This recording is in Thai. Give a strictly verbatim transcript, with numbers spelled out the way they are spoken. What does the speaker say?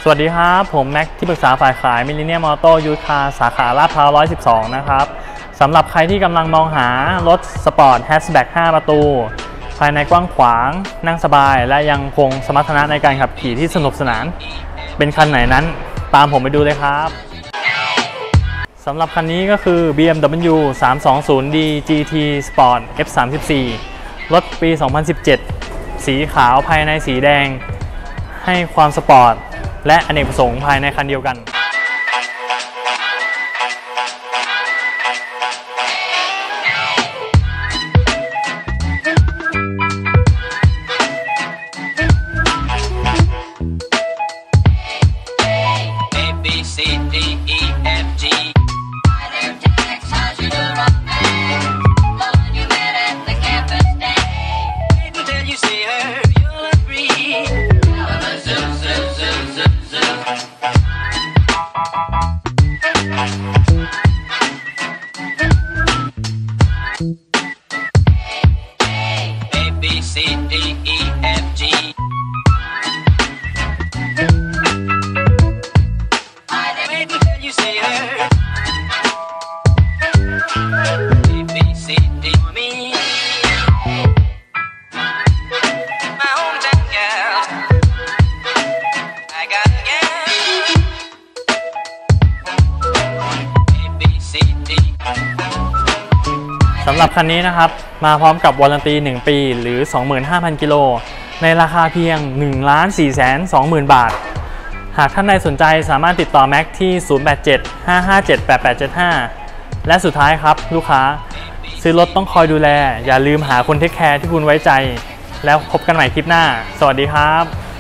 สวัสดีครับผมแม็กที่ปรึกษาฝ่ายขายมิลเลนเนียมออโต้ยูทาสาขาลาดพร้าวหนึ่งร้อยสิบสองนะครับสำหรับใครที่กำลังมองหารถสปอร์ตแฮชแบ็กห้าประตูภายในกว้างขวางนั่งสบายและยังคงสมรรถนะในการขับขี่ที่สนุกสนานเป็นคันไหนนั้นตามผมไปดูเลยครับสำหรับคันนี้ก็คือ บี เอ็ม ดับเบิลยู สามสองศูนย์ ดี จี ที Sport เอฟ สามสิบสี่ รถปี สองพันสิบเจ็ด สีขาวภายในสีแดงให้ความสปอร์ตและอเนกประสงค์ภายในคันเดียวกันสำหรับคันนี้นะครับมาพร้อมกับวารันตีหนึ่งปีหรือ สองหมื่นห้าพัน กิโลในราคาเพียง หนึ่งล้านสี่แสนสองหมื่น บาทหากท่านใดสนใจสามารถติดต่อแม็กที่ ศูนย์ แปด เจ็ด ห้า ห้า เจ็ด แปด แปด เจ็ด ห้า และสุดท้ายครับลูกค้าซื้อรถต้องคอยดูแลอย่าลืมหาคนเทคแคร์ที่คุณไว้ใจแล้วพบกันใหม่คลิปหน้าสวัสดีครับ